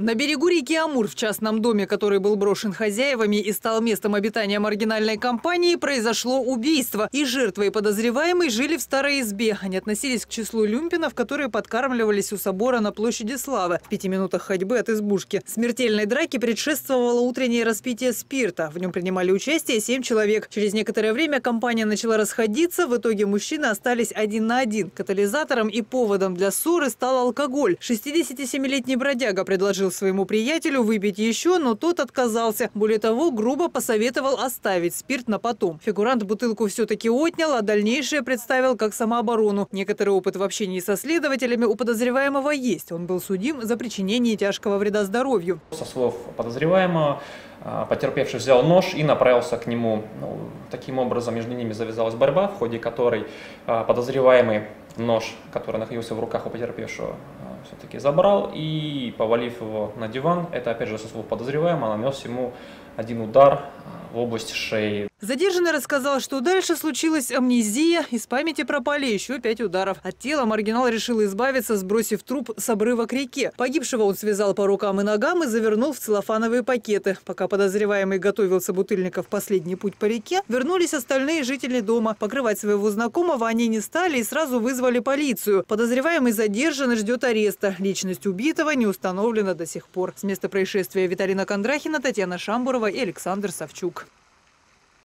На берегу реки Амур, в частном доме, который был брошен хозяевами и стал местом обитания маргинальной компании, произошло убийство. И жертвы, и подозреваемые жили в старой избе. Они относились к числу люмпинов, которые подкармливались у собора на площади Славы, в 5 минутах ходьбы от избушки. Смертельной драке предшествовало утреннее распитие спирта. В нем принимали участие 7 человек. Через некоторое время компания начала расходиться. В итоге мужчины остались один на один. Катализатором и поводом для ссоры стал алкоголь. 67-летний бродяга предложил своему приятелю выпить еще, но тот отказался. Более того, грубо посоветовал оставить спирт на потом. Фигурант бутылку все-таки отнял, а дальнейшее представил как самооборону. Некоторый опыт в общении со следователями у подозреваемого есть. Он был судим за причинение тяжкого вреда здоровью. Со слов подозреваемого, потерпевший взял нож и направился к нему. Таким образом, между ними завязалась борьба, в ходе которой подозреваемый нож, который находился в руках у потерпевшего, все-таки забрал и, повалив его на диван, это опять же со слов подозреваемого, нанес ему один удар в область шеи. Задержанный рассказал, что дальше случилась амнезия, из памяти пропали еще 5 ударов. От тела маргинал решил избавиться, сбросив труп с обрыва к реке. Погибшего он связал по рукам и ногам и завернул в целлофановые пакеты. Пока подозреваемый готовил собутыльника в последний путь по реке, вернулись остальные жители дома. Покрывать своего знакомого они не стали и сразу вызвали полицию. Подозреваемый задержан и ждет ареста. Личность убитого не установлена до сих пор. С места происшествия Виталина Кондрахина, Татьяна Шамбурова и Александр Савчук.